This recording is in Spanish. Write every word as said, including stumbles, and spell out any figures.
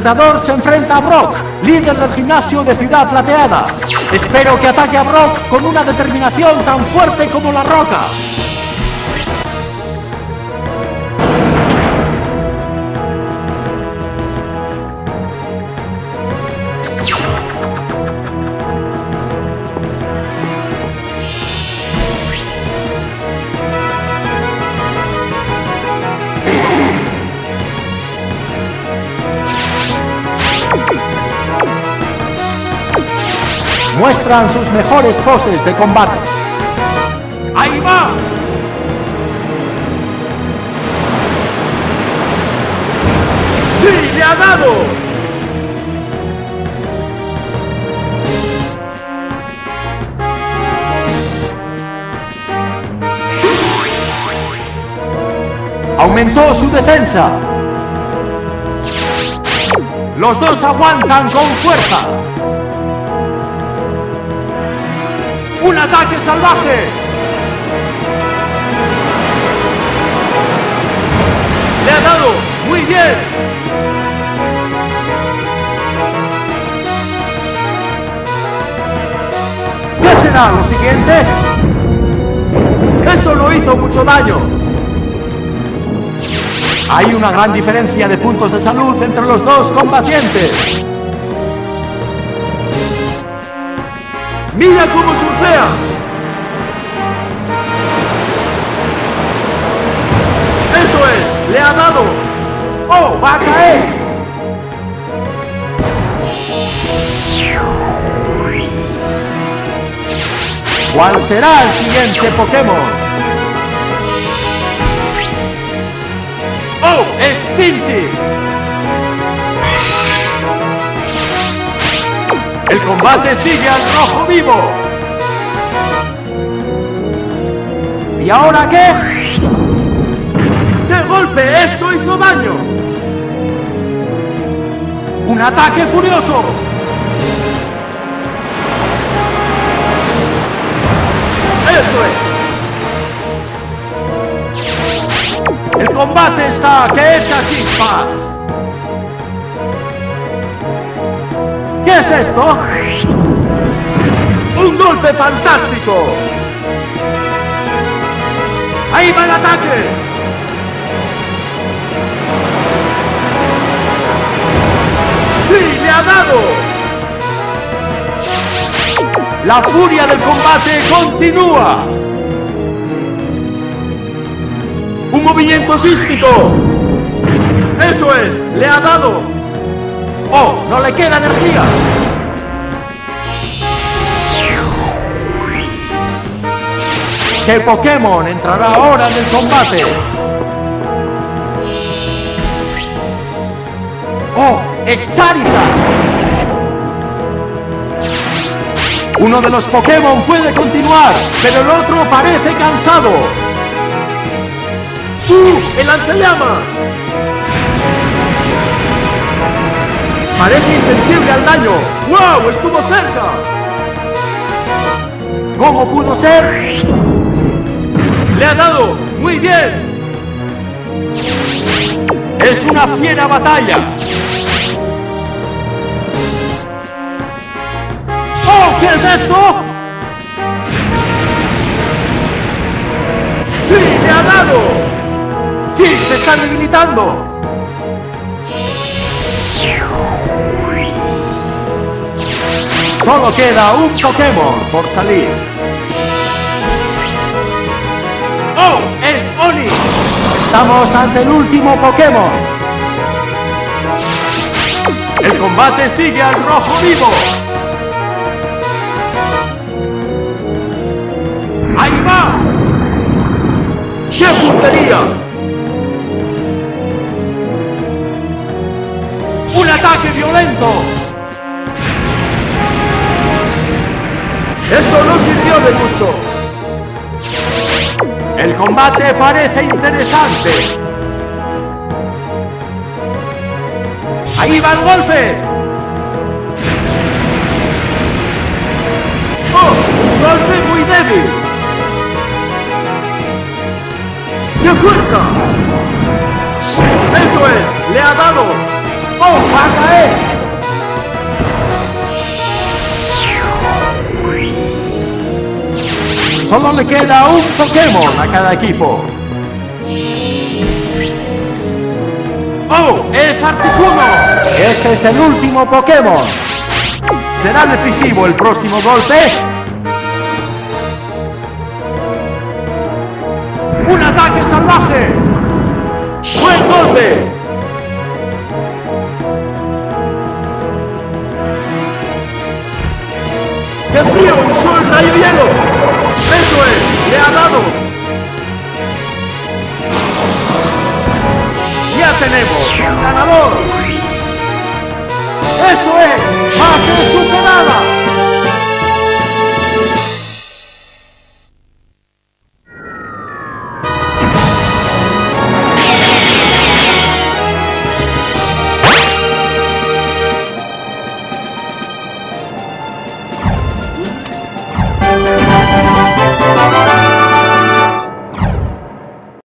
Retador se enfrenta a Brock, líder del gimnasio de Ciudad Plateada. Espero que ataque a Brock con una determinación tan fuerte como la roca. Muestran sus mejores poses de combate. ¡Ahí va! ¡Sí, le ha dado! Aumentó su defensa. Los dos aguantan con fuerza. ¡Un ataque salvaje! ¡Le ha dado! ¡Muy bien! ¿Qué será lo siguiente? ¡Eso no hizo mucho daño! Hay una gran diferencia de puntos de salud entre los dos combatientes. ¡Mira cómo surfea! ¡Eso es! ¡Le ha dado! ¡Oh! ¡Va a caer! ¿Cuál será el siguiente Pokémon? ¡Oh! ¡Es Pinsir! El combate sigue al rojo vivo. ¿Y ahora qué? ¡De golpe! ¡Eso hizo daño! ¡Un ataque furioso! ¡Eso es! El combate está que echa chispas. ¿Qué es esto? ¡Un golpe fantástico! ¡Ahí va el ataque! ¡Sí, le ha dado! La furia del combate continúa. ¡Un movimiento sísmico! ¡Eso es! ¡Le ha dado! ¡Oh! ¡No le queda energía! ¿Qué Pokémon entrará ahora en el combate? ¡Oh! ¡Es Charizard! Uno de los Pokémon puede continuar, pero el otro parece cansado. ¡Uh! ¡El lanzallamas! Parece insensible al daño. ¡Wow! ¡Estuvo cerca! ¿Cómo pudo ser? ¡Le ha dado! ¡Muy bien! ¡Es una fiera batalla! ¡Oh! ¿Qué es esto? ¡Sí! ¡Le ha dado! ¡Sí! ¡Se está debilitando! Solo queda un Pokémon por salir. ¡Oh! ¡Es Onix! Estamos ante el último Pokémon. El combate sigue al rojo vivo. ¡Ahí va! ¡Qué puntería! ¡Un ataque violento! ¡Eso no sirvió de mucho! El combate parece interesante. ¡Ahí va el golpe! ¡Oh! ¡Un golpe muy débil! ¡Qué fuerza! ¡Eso es! ¡Le ha dado! ¡Oh, va a caer! Solo le queda un Pokémon a cada equipo. ¡Oh! ¡Es Articuno! Este es el último Pokémon. ¿Será decisivo el próximo golpe? ¡Un ataque salvaje! ¡Buen golpe! ¡Qué frío! ¡Usó el rayo hielo! ¡Eso es! ¡Le ha dado! ¡Ya tenemos un ganador! ¡Eso es! ¡Más de superada!